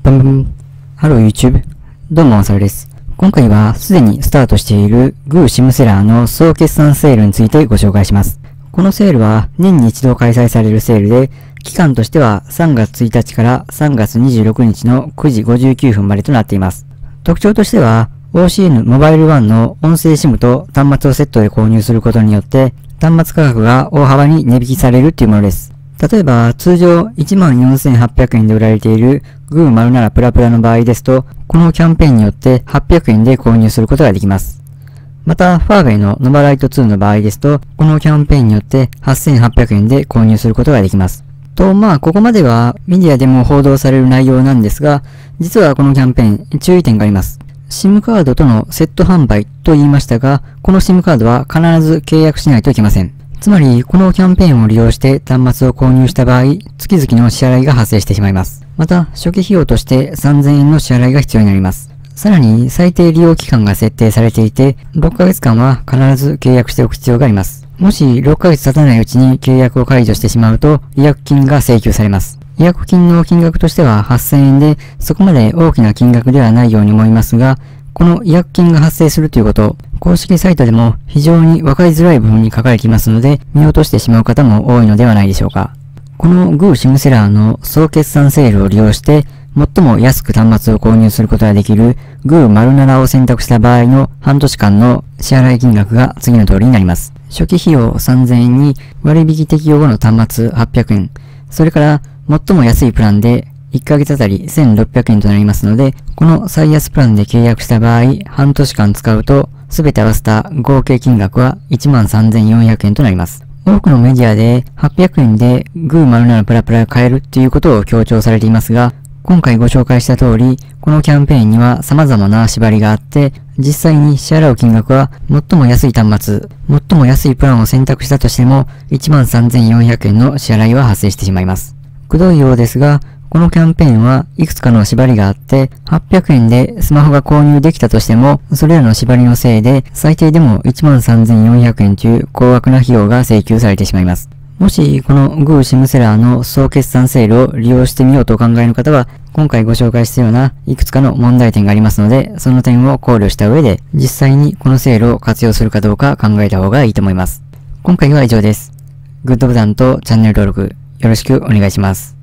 バンバン。ハロー YouTube。どうも、サルです。今回はすでにスタートしている GU シムセラーの総決算セールについてご紹介します。このセールは年に一度開催されるセールで、期間としては3月1日から3月26日の9時59分までとなっています。特徴としては、OCN モバイル1の音声 SIM と端末をセットで購入することによって、端末価格が大幅に値引きされるというものです。例えば、通常 14,800 円で売られている GU07 プラプラの場合ですと、このキャンペーンによって800円で購入することができます。また、ファーウェイのノバライト2の場合ですと、このキャンペーンによって8800円で購入することができます。と、ここまではメディアでも報道される内容なんですが、実はこのキャンペーン、注意点があります。SIM カードとのセット販売と言いましたが、この SIM カードは必ず契約しないといけません。つまり、このキャンペーンを利用して端末を購入した場合、月々の支払いが発生してしまいます。また、初期費用として3000円の支払いが必要になります。さらに、最低利用期間が設定されていて、6ヶ月間は必ず契約しておく必要があります。もし、6ヶ月経たないうちに契約を解除してしまうと、違約金が請求されます。違約金の金額としては8000円で、そこまで大きな金額ではないように思いますが、この違約金が発生するということ、公式サイトでも非常に分かりづらい部分に書かれていますので、見落としてしまう方も多いのではないでしょうか。この GU シムセラーの総決算セールを利用して、最も安く端末を購入することができる GU07 を選択した場合の半年間の支払い金額が次の通りになります。初期費用3000円に割引適用後の端末800円、それから最も安いプランで1ヶ月あたり1600円となりますので、この最安プランで契約した場合、半年間使うと、すべて合わせた合計金額は 13,400 円となります。多くのメディアで800円で GU07 プラプラが買えるっていうことを強調されていますが、今回ご紹介した通り、このキャンペーンには様々な縛りがあって、実際に支払う金額は最も安い端末、最も安いプランを選択したとしても、13,400 円の支払いは発生してしまいます。くどいようですが、このキャンペーンはいくつかの縛りがあって、800円でスマホが購入できたとしても、それらの縛りのせいで、最低でも 13,400 円という高額な費用が請求されてしまいます。もし、この GU シムセラーの総決算セールを利用してみようとお考えの方は、今回ご紹介したようないくつかの問題点がありますので、その点を考慮した上で、実際にこのセールを活用するかどうか考えた方がいいと思います。今回は以上です。グッドボタンとチャンネル登録、よろしくお願いします。